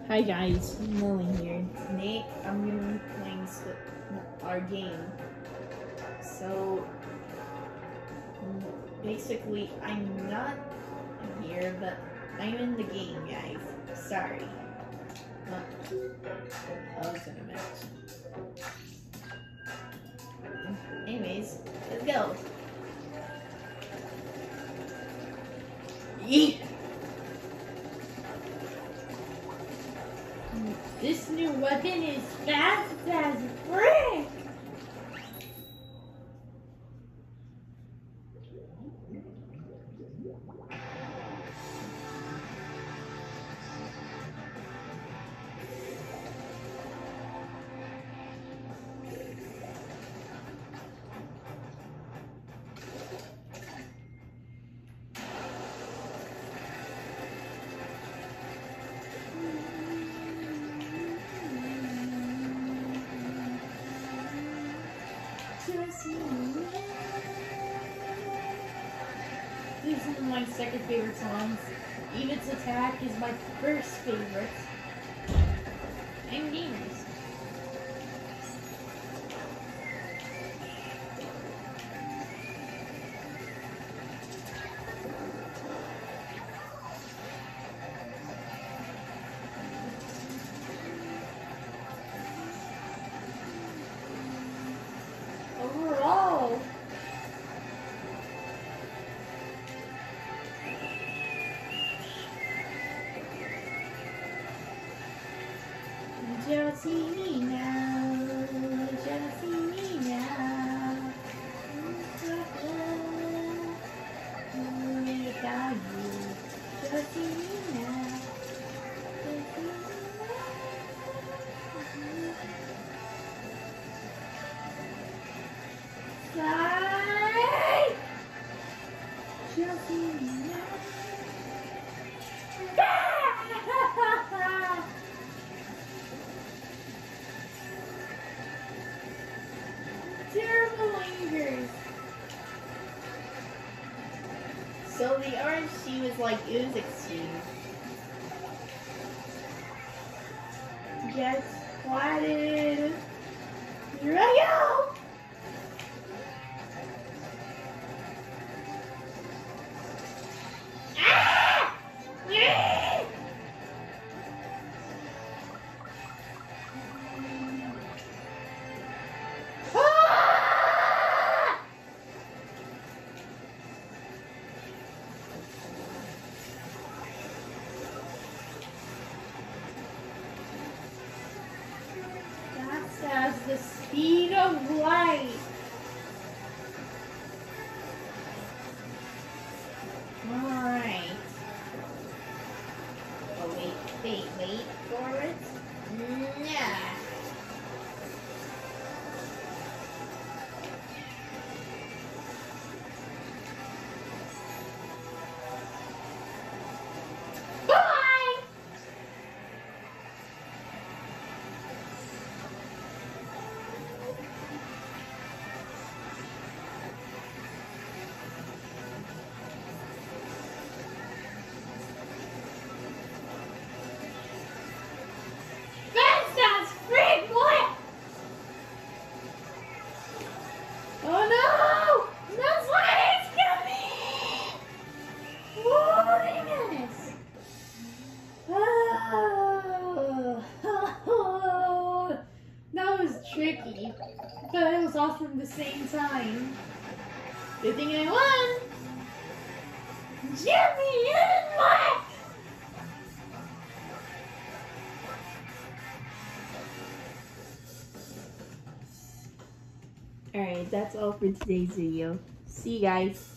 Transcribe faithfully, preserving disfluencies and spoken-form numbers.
Hi guys, Millie here. Today I'm gonna be playing our game. So basically, I'm not here, but I'm in the game, guys. Sorry. Oh, I was gonna mention. Anyways, let's go. Yeet. This new weapon is fast as frick! This is one of my second favorite songs. Eva's Attack is my first favorite. And gamers. Overall, just see me now, just see me now. Without you, just see me now. Side, just see me now. Terrible lingers. So the R N G was like, it was extreme. Get splatted. Here I go. Ah! Yeah! As the speed of light. Alright. Oh wait, wait, wait for it. Yeah. Tricky, but it was awesome at the same time. Good thing I won! Jimmy and what? Alright, that's all for today's video. See you guys.